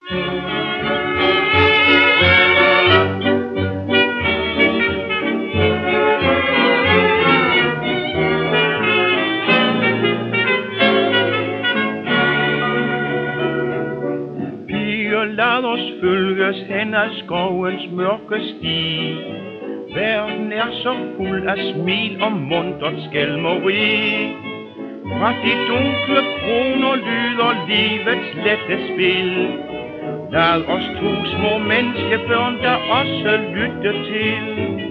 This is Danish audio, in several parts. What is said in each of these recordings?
Lad os følges hen ad skovens mørke sti. Verden er så fuld af smil og muntert skælmeri. Fra de dunkle kroner lyder livets lette spil. Lad os to små menneskebørn der også lytte til.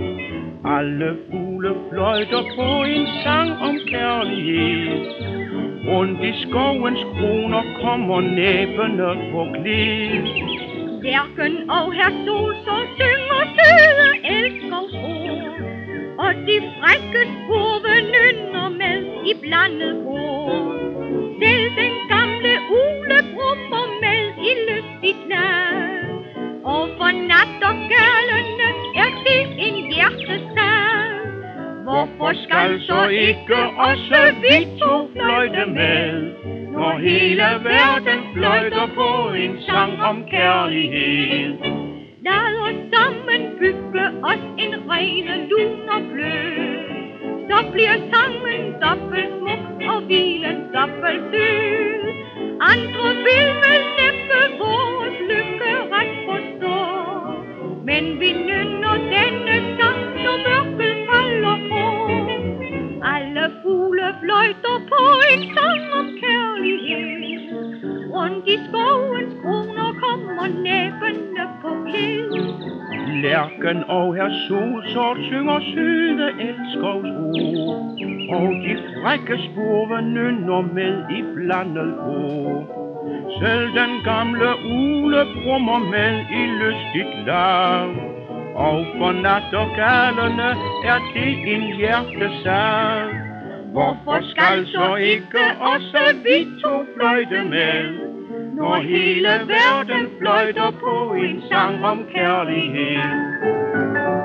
Alle fugle fløjter på en sang om kærlighed. Rundt i skovens kroner kommer næbbene på glid. Lærken og herr Solsår synger søde elskovsord, og de frække spurve nynner med i blandet kor. Selv den gamle ugle brummer med i lystigt lag, og for nattergalene er det en hjertesag. Hvorfor skal så ikke også vi to fløjte med, når hele verden fløjter på en sang om kærlighed? Lad os sammen bygge os en rene lun og blød, så bliver sangen dobbelt smuk og hvilen dobbelt sød. Andre vil vel næppe vores lykke ret forstå, men vi nynner denne sang, når mørket falder på. Alle fugle fløjter på en sang om kærlighed. Rundt i skovens kroner kommer næbbene på glid. Lærken og herr Solsort synger søde elskovsord, og de frække spurve nynner med i blandet kor. Selv den gamle ugle brummer med i lystigt lag, og for nattergalene er det en hjertesag. Hvorfor skal så ikke også vi to fløjte med, når hele verden fløjter på en sang om kærlighed?